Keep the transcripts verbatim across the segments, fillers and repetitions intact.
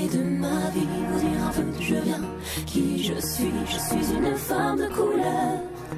de ma vie, vous dire un peu d'où je viens, qui je suis. Je suis une femme de couleur.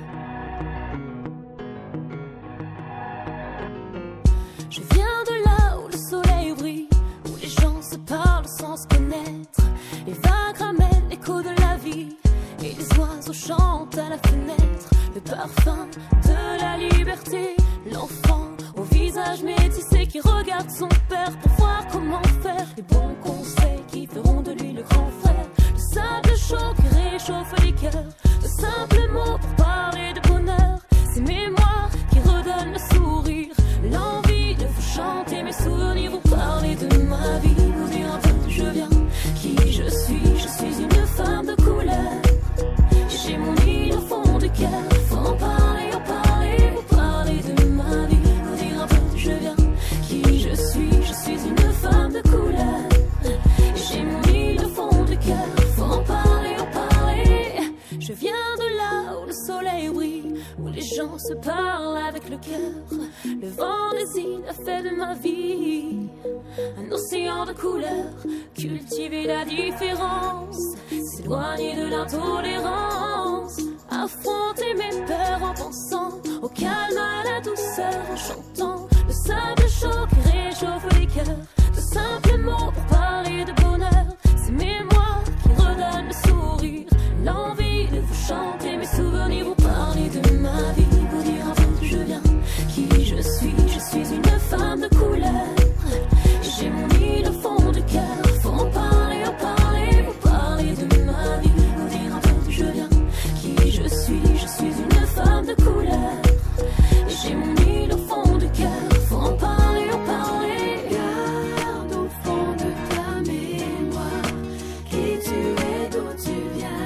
Je viens de là où le soleil brille, où les gens se parlent sans se connaître. Les vagues ramènent l'écho de la vie et les oiseaux chantent à la fenêtre. Le parfum de la liberté, l'enfant au visage métissé qui regarde son père pour voir comment faire. Les bons conseils qui feront de lui le grand frère. Le sable chaud qui réchauffe les cœurs. De simples mots pour parler de bonheur. Ces mémoires qui redonnent le sourire, l'envie de vous chanter mes souvenirs, vous parler de ma vie, vous dire un peu d'où je viens, qui je suis. Je suis une femme de couleur. J'ai mon île au fond du cœur. Faut en parler, en parler, vous parler de ma vie, vous dire un peu d'où je viens, qui je suis. Je suis une femme de couleur. J'ai mon île au fond du cœur. Faut en parler, en parler. Je viens de là où le soleil brille, où les gens se parlent avec le cœur. Le vent des îles a fait de ma vie un océan de couleurs. Cultiver la différence, s'éloigner de l'intolérance. Affronter mes peurs en pensant au calme, à la douceur, en chantant le sable chaud qui réchauffe les cœurs. De simples mots pour parler de bonheur. Ces mémoires qui redonnent le sourire, l'envie de vous chanter mes souvenirs, vous parler de ma vie, vous dire un peu d'où je viens, qui je suis. Je suis une femme de couleur. J'ai mon île au fond du cœur. Faut en parler, en parler, vous parler de ma vie, vous dire un peu d'où je viens, qui je suis. Je suis une femme de couleur. J'ai mon île au fond du cœur. Faut en parler, en parler. Garde au fond de ta mémoire qui tu es, d'où tu viens.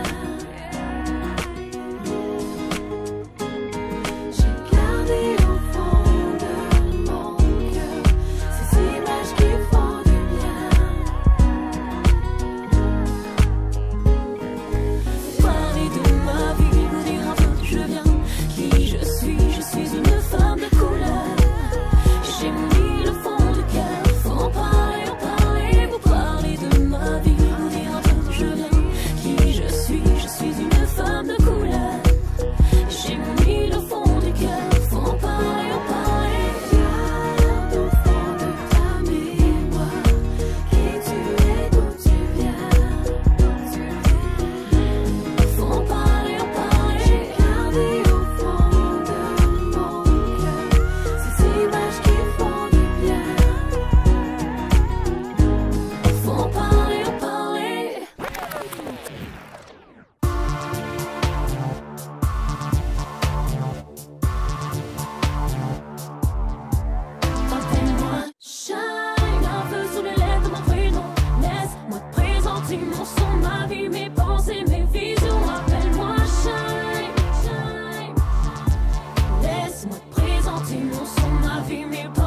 J'ai gardé au fond de mon cœur ces images qui font du bien. Parler de ma vie, vous dire un peu d'où je viens, qui je suis. Je suis une femme de couleur. J'ai mon île au fond du cœur. Faut en parler, en parler, vous parler de ma vie, vous dire un peu d'où je viens, qui je suis. Je suis une femme de couleur. J'ai mon île au fond du cœur. Faut en parler, en parler. Garde au fond de ta mémoire qui tu es, d'où tu viens. Faut en parler, en parler. Garder au fond de mon cœur ces images qui font du bien. Faut en parler, en parler. Appelle-moi Shine, un feu sous les lèvres de mon prénom. Laisse-moi te présenter mon son, ma vie, mes pensées, mes visions. Appelle-moi Shine, Shine. Laisse-moi te présenter mon son, ma vie, mes pensées.